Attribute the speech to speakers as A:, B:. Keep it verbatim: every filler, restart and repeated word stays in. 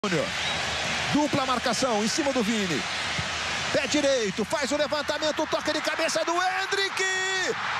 A: Dupla marcação em cima do Vini. Pé direito, faz o levantamento, toca de cabeça do Endrick.